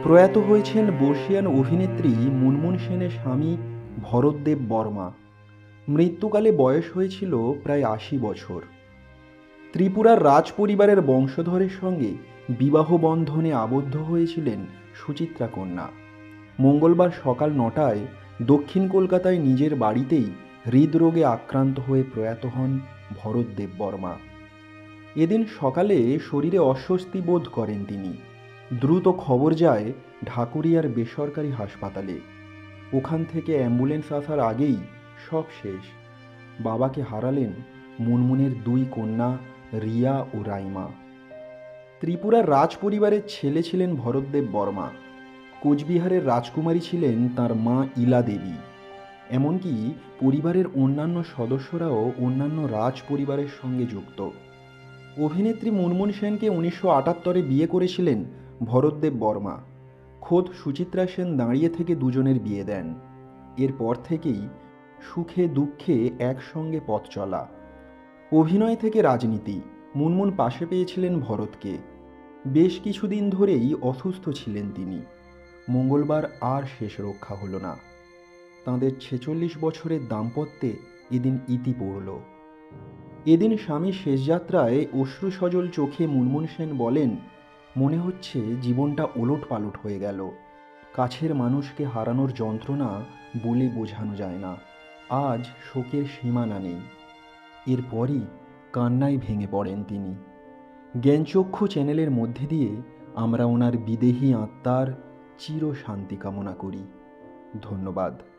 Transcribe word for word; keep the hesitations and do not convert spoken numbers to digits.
প্রয়াত হয়েছেন বর্ষীয়ান অভিনেত্রী মুনমুন সেনের স্বামী ভরতদেব বর্মা। মৃত্যুকালে বয়স হয়েছিল প্রায় আশি বছর। ত্রিপুরার রাজ পরিবারের বংশধরের সঙ্গে বিবাহ বন্ধনে আবদ্ধ হয়েছিলেন সুচিত্রা কন্যা। মঙ্গলবার সকাল নটায় দক্ষিণ কলকাতায় নিজের বাড়িতেই হৃদরোগে আক্রান্ত হয়ে প্রয়াত হন ভরতদেব বর্মা। এদিন সকালে শরীরে অস্বস্তি বোধ করেন তিনি। দ্রুত খবর যায় ঢাকুরিয়ার বেসরকারি হাসপাতালে। ওখান থেকে অ্যাম্বুলেন্স আসার আগেই সব শেষ। বাবাকে হারালেন মুনমুনের দুই কন্যা রিয়া ও রাইমা। ত্রিপুরার রাজ পরিবারের ছেলে ছিলেন ভরতদেব বর্মা। কোচবিহারের রাজকুমারী ছিলেন তার মা ইলা দেবী। এমনকি পরিবারের অন্যান্য সদস্যরাও অন্যান্য রাজ পরিবারের সঙ্গে যুক্ত। অভিনেত্রী মুনমুন সেনকে উনিশশো আটাত্তরে বিয়ে করেছিলেন ভরতদেব বর্মা। খোদ সুচিত্রা সেন দাঁড়িয়ে থেকে দুজনের বিয়ে দেন। এরপর থেকেই সুখে দুঃখে একসঙ্গে পথ চলা। অভিনয় থেকে রাজনীতি, মুনমুন পাশে পেয়েছিলেন ভরতকে। বেশ কিছুদিন ধরেই অসুস্থ ছিলেন তিনি। মঙ্গলবার আর শেষ রক্ষা হলো না। তাঁদের ছেচল্লিশ বছরের দাম্পত্যে এদিন ইতি পড়ল। এদিন স্বামীর শেষযাত্রায় অশ্রুসজল চোখে মুনমুন সেন বলেন, মনে হচ্ছে জীবনটা ওলট পালট হয়ে গেল। কাছের মানুষকে হারানোর যন্ত্রণা বলে বোঝানো যায় না। আজ শোকের সীমানা নেই। এরপরই কান্নায় ভেঙে পড়েন তিনি। জ্ঞানচক্ষু চ্যানেলের মধ্যে দিয়ে আমরা ওনার বিদেহী আত্মার চির শান্তি কামনা করি। ধন্যবাদ।